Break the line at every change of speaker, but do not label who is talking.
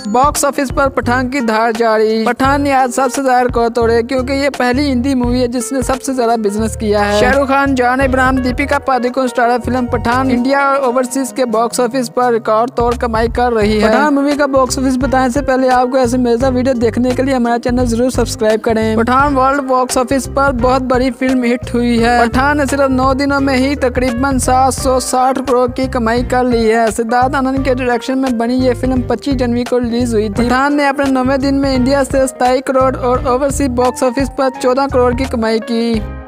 Box office पर पठान की धार जारी। पठान ने आज सबसे ज्यादा रिकॉर्ड तोड़े क्योंकि ये पहली हिंदी मूवी है जिसने सबसे ज्यादा बिजनेस किया है। Shahrukh Khan, John Abraham, Deepika Padukone starrer film Pathaan India और ओवरसीज के बॉक्स ऑफिस पर रिकॉर्ड तोड़ कमाई कर रही है। पठान मूवी का बॉक्स ऑफिस बताने से पहले आपको ऐसे मजेदार वीडियो देखने के लिए हमारा चैनल जरूर सब्सक्राइब करें। पठान वर्ल्ड बॉक्स ऑफिस पर बहुत बड़ी फिल्म हिट हुई है। पठान ने सिर्फ 9 दिनों में ही तकरीबन 760 करोड़ की कमाई कर ली है। सिद्धार्थ आनंद के डायरेक्शन में बनी ये फिल्म 25 जनवरी को रिलीज हुई थी। पठान ने अपने 9वें दिन में इंडिया से 27 करोड़ और ओवरसीज बॉक्स ऑफिस पर 14 करोड़ की कमाई की।